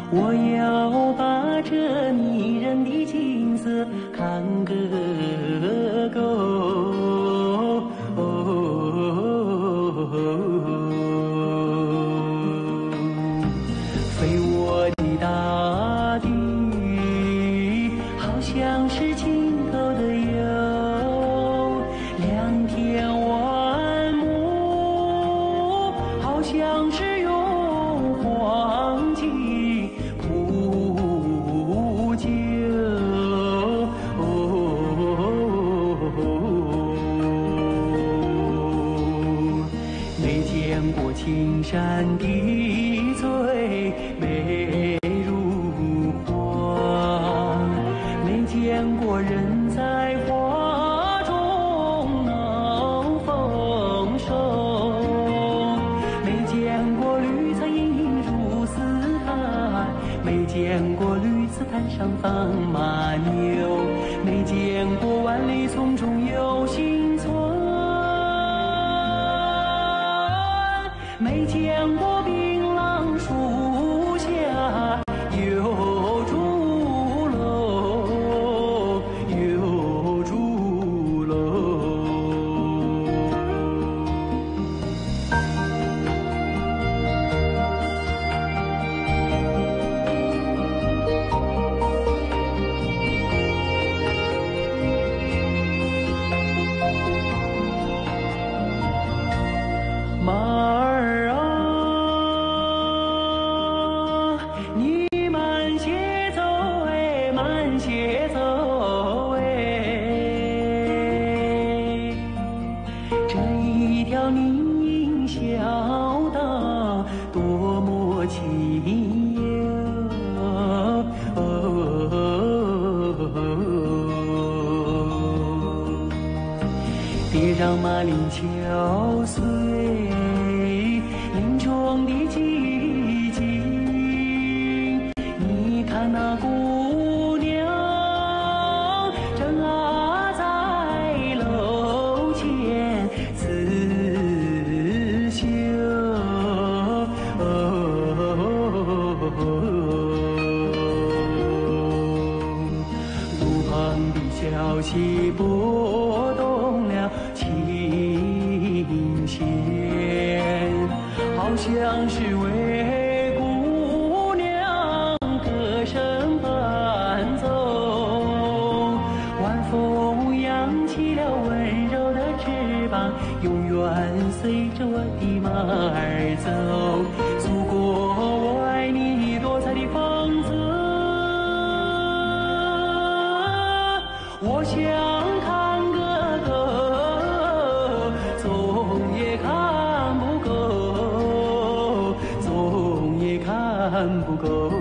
我要把这迷人的景色看个够。飞我的大地，好像是尽头的游，良田万亩，好像是用黄金铺就。没见过青山的翠美如画，没见过人在花中能丰收，没见过绿草茵茵如丝毯，没见过绿紫毯上放马牛，没见过万里丛中有新村，没见过槟榔树下有竹楼，有竹楼。马儿啊，你慢些走哎，慢些走哎，这一条林荫小道多么清幽。别让马铃敲碎林中的寂静，你看那姑娘正在楼前刺绣。路旁的小溪拨动了琴弦，好像是为姑娘歌声伴奏。晚风扬起了温柔的翅膀，永远随着我的马儿走。祖国，我爱你多彩的风姿，我想看个够，总也看不够，总也看不够。